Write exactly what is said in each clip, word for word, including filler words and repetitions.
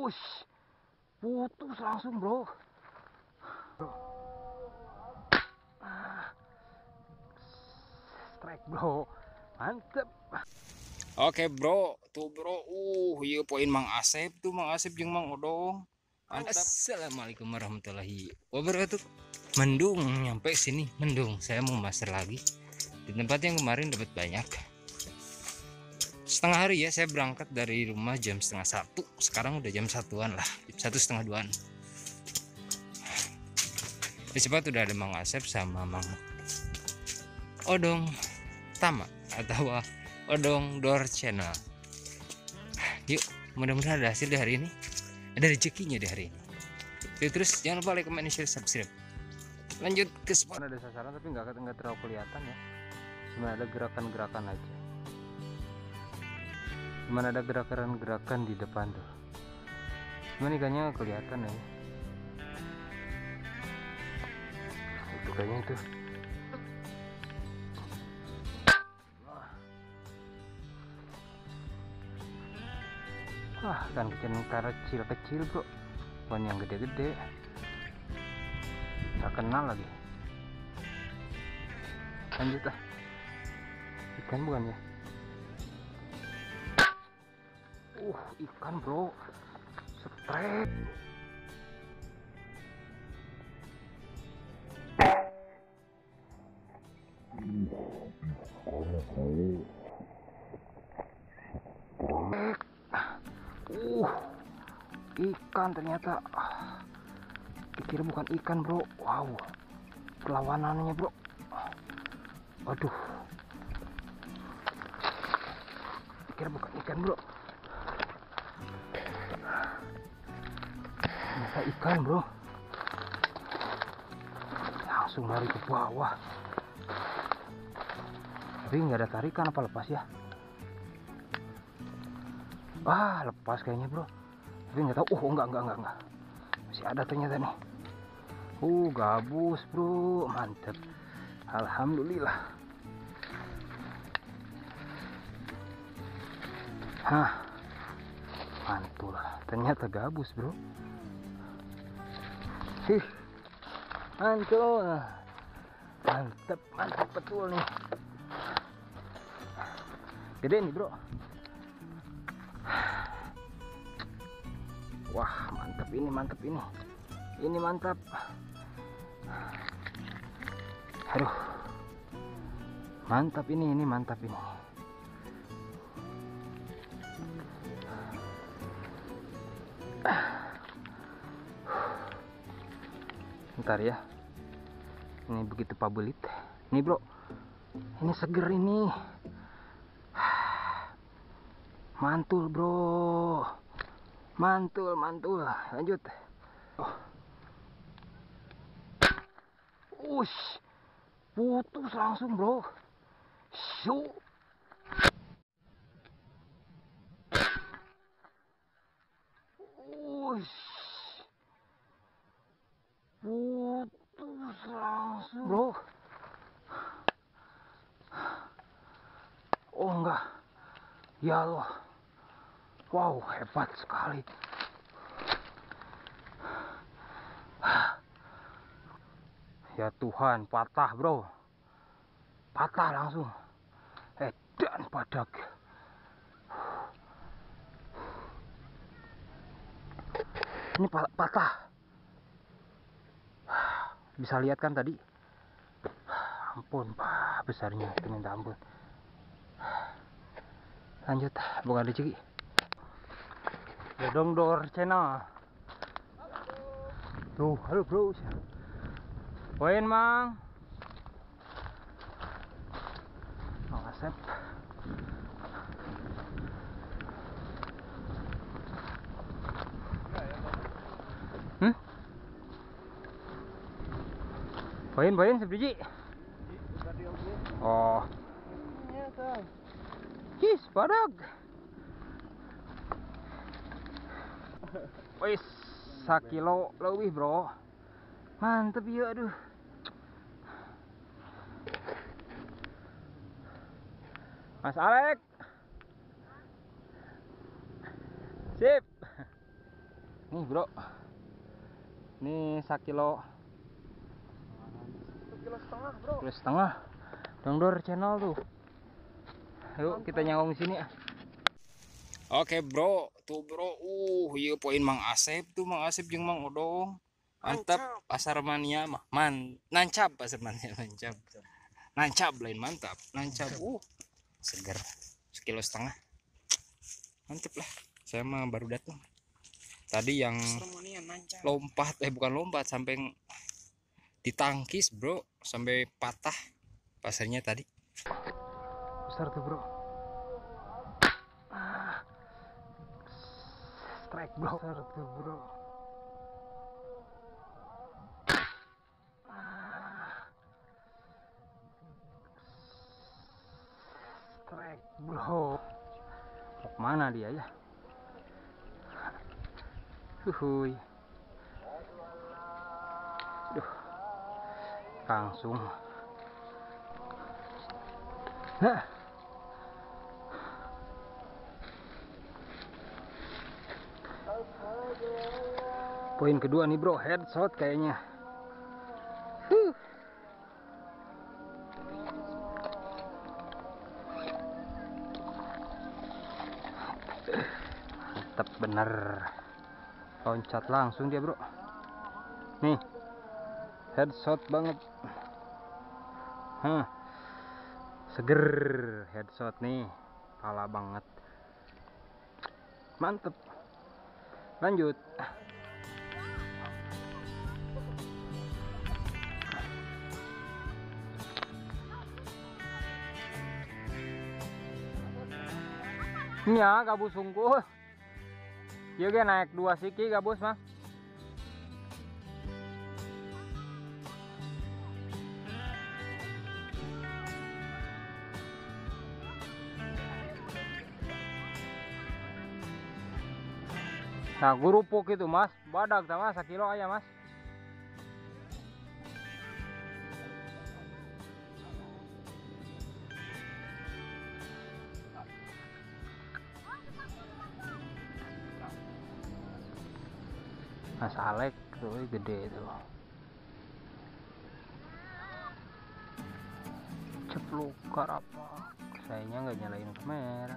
Ush, putus langsung bro. Bro. Ah, strike bro, mantep. Oke bro, tuh bro, uh, iya poin Mang Asep tuh, Mang Asep jeung Mang Odong. Mantap. Assalamualaikum warahmatullahi wabarakatuh. Mendung nyampe sini, mendung. Saya mau master lagi di tempat yang kemarin dapat banyak. Setengah hari ya, saya berangkat dari rumah jam setengah satu. Sekarang udah jam satuan lah, satu setengah duaan. Di cepat udah ada Mang Asep sama Mang Odong Tama atau Odong Door Channel. Yuk, mudah-mudahan ada hasil di hari ini, ada rezekinya di hari ini. Yuk, terus jangan lupa like, comment, share, subscribe. Lanjut ke spot. Ada sasaran tapi nggak nggak terlalu kelihatan ya. Cuma ada gerakan-gerakan aja. Cuma ada gerakan-gerakan di depan tuh. Cuman ikannya kelihatan ya. Itu kayaknya itu. Wah, kan kecil-kecil bro, bukan yang gede-gede. Tak kenal lagi. Lanjut ah. Ikan bukan ya? Uh, ikan bro. Strike. Uh, ikan ternyata. Dikira bukan ikan bro. Wow, perlawanannya bro. Aduh, dikira bukan ikan bro. Ternyata ikan bro. Langsung lari ke bawah. Tapi nggak ada tarikan, apa lepas ya? Ah, lepas kayaknya bro. Tapi nggak tahu. Oh, enggak enggak enggak enggak. Masih ada ternyata nih. Uh, gabus bro, mantep. Alhamdulillah. Hah, mantul. Ternyata gabus bro. Hih, mantul. Mantep, mantep betul nih. Gede nih bro. Wah, mantap ini, mantap ini. Ini mantap. Aduh. Mantap ini, ini mantap ini. Bentar ya. Ini begitu pabelit. Ini bro. Ini seger ini. Mantul bro. Mantul, mantul. Lanjut. Oh. Ush, putus langsung bro. Shoo. Ush, putus langsung bro. Oh enggak, ya Allah. Wow, hebat sekali. Ya Tuhan, patah bro. Patah langsung. Edan padak. Ini patah. Bisa lihat kan tadi? Ampun, pak, besarnya. Minta ampun. Lanjut, bukan rezeki. Odong Door Channel. Tuh, halo bro. Poin Mang. Mang Asep. Hmm? Poin, poin sebiji. Oh. Kis, padag. Wis, sakilo lebih bro. Mantep ya, aduh. Mas Alek. Sip. nih bro, ini sakilo Kilo setengah bro. kilo setengah Dongdor channel tuh. Yuk kita nyangkong sini ah. Oke bro, tuh bro, uh, iya poin Mang Asep tuh, Mang Asep jeung Mang Odong. Mantap, pasar mania mah. Man, nancap pasar mania, nancap. Nancap lain mantap, nancap. Uh, seger. Sekilo setengah. Mantap lah. Saya mah baru datang. Tadi yang lompat, eh bukan lompat, sampai ditangkis bro, sampai patah pasarnya tadi. Besar tuh bro. Strike bro, besar tuh bro. Strike bro. Mau kemana dia ya? Huhuy. Duh. Langsung. Nah. Poin kedua nih bro, headshot kayaknya. Huh. Mantap bener. Loncat langsung dia bro. Nih. Headshot banget. Hah. Seger headshot nih. Pala banget. Mantep. Lanjut. Nya gabus sungguh. Dia ge naik dua siki gabus mah. Nah, gurupuk itu mas, badak sama sakilo aja mas. Mas Alek tuh gede tuh. Ceplukar apa? Sayangnya nggak nyalain kamera.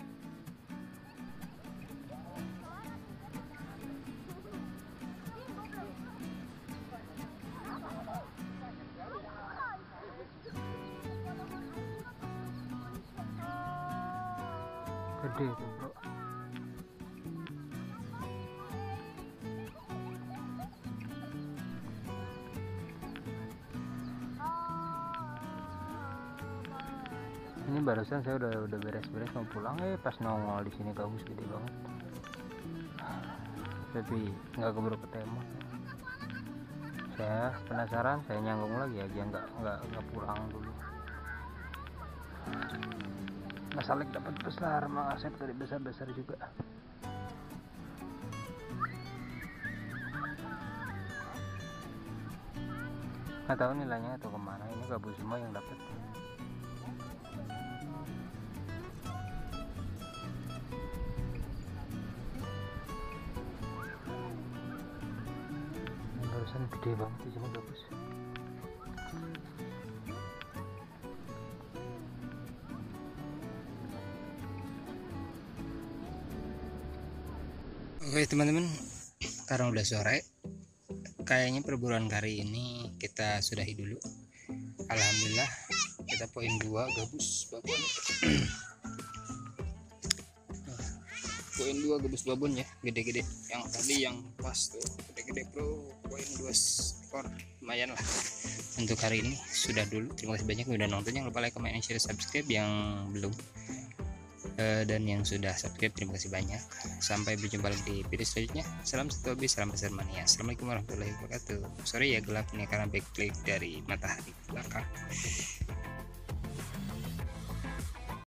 Gede tuh bro. Ini barusan saya udah udah beres-beres mau pulang, eh pas nongol di sini gabus gede banget. Tapi nggak keburu ketembak. Saya penasaran, saya nyanggung lagi ya, dia nggak nggak nggak pulang dulu. Mas Alek dapat besar, Mang Asep tadi besar-besar juga. Nggak tahu nilainya atau kemana, ini gabus semua yang dapat. Barusan gede banget di sini gabus. Oke teman-teman, sekarang udah sore. Kayaknya perburuan kali ini kita sudahi dulu. Alhamdulillah kita poin dua gabus babon. Poin dua gabus babon ya, gede-gede. Yang tadi yang pas tuh gede-gede bro, poin dua skor lumayan lah. Untuk hari ini sudah dulu. Terima kasih banyak udah nonton. Jangan lupa like, comment, share, subscribe yang belum. Uh, dan yang sudah subscribe terima kasih banyak. Sampai berjumpa lagi di video selanjutnya. Salam satu hobi, salam besar mania. Assalamualaikum warahmatullahi wabarakatuh. Sorry ya gelap ini karena backlight dari matahari belakang.